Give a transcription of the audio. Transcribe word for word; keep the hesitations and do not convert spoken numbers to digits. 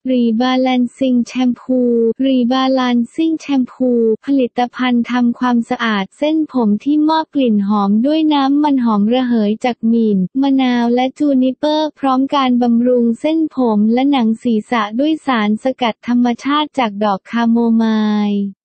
รีบาลานซิ่งแชมพูรีบาลานซิ่งแชมพูผลิตภัณฑ์ทำความสะอาดเส้นผมที่มอบกลิ่นหอมด้วยน้ำมันหอมระเหยจากมิ้นท์มะนาวและจูนิเปอร์พร้อมการบำรุงเส้นผมและหนังศีรษะด้วยสารสกัดธรรมชาติจากดอกคาโมไมล์